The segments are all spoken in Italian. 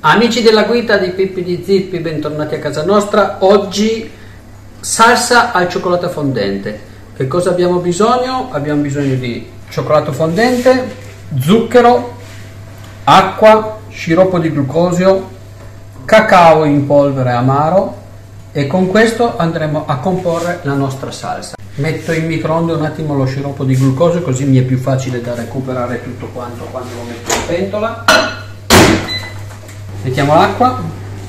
Amici della guida di Pippi di Zippi, bentornati a casa nostra. Oggi salsa al cioccolato fondente. Che cosa abbiamo bisogno? Abbiamo bisogno di cioccolato fondente, zucchero, acqua, sciroppo di glucosio, cacao in polvere amaro e con questo andremo a comporre la nostra salsa. Metto in microonde un attimo lo sciroppo di glucosio, così mi è più facile da recuperare tutto quanto quando lo metto in pentola. Mettiamo l'acqua,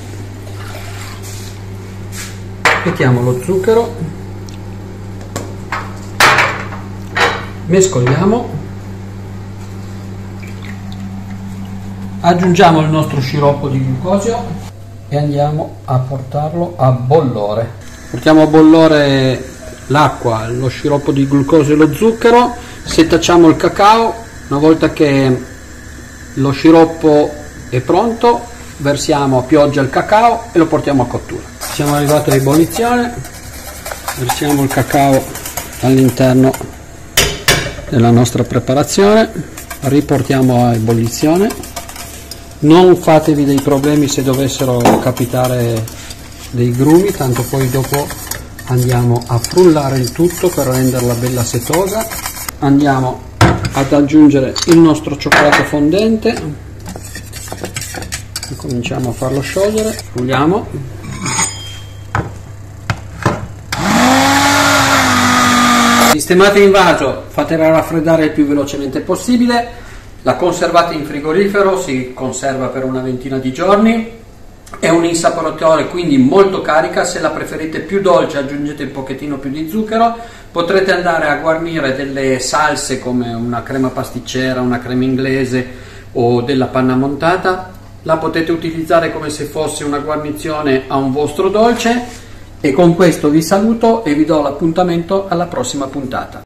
mettiamo lo zucchero, mescoliamo, aggiungiamo il nostro sciroppo di glucosio e andiamo a portarlo a bollore. Portiamo a bollore l'acqua, lo sciroppo di glucosio e lo zucchero, setacciamo il cacao. Una volta che lo sciroppo è pronto, versiamo a pioggia il cacao e lo portiamo a cottura. Siamo arrivati a ebollizione, versiamo il cacao all'interno della nostra preparazione, riportiamo a ebollizione. Non fatevi dei problemi se dovessero capitare dei grumi, tanto poi dopo andiamo a frullare il tutto per renderla bella setosa. Andiamo ad aggiungere il nostro cioccolato fondente, cominciamo a farlo sciogliere, frulliamo, sistemate in vaso, fatela raffreddare il più velocemente possibile, la conservate in frigorifero, si conserva per una ventina di giorni. È un insaporatore, quindi molto carica. Se la preferite più dolce aggiungete un pochettino più di zucchero. Potrete andare a guarnire delle salse come una crema pasticcera, una crema inglese o della panna montata. La potete utilizzare come se fosse una guarnizione a un vostro dolce. E con questo vi saluto e vi do l'appuntamento alla prossima puntata.